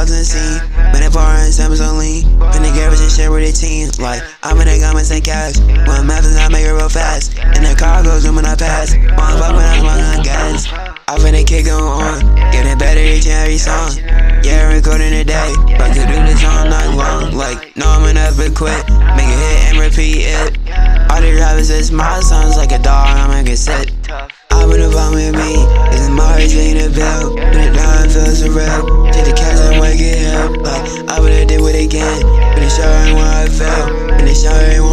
cops in the scene. When they pour in samples on lean. In the garage and share with the team. Like, I'm in the comments and cash. One map and I make it real fast. And the car goes when I pass. One fuck when I'm smoking gas. I finna kick on. Getting better each and every song. Yeah, recording today. But to do this all night long. Like, no, I'm gonna never quit. Make it hit and repeat it. All the drivers is my sons like a dog, I'ma get sick. I put a bomb with me, it's in Mars in the bill. Put it down and feel surreal. Take the cash and wake it up. Like, I would've did it again. But it sure ain't what I felt. And it sure ain't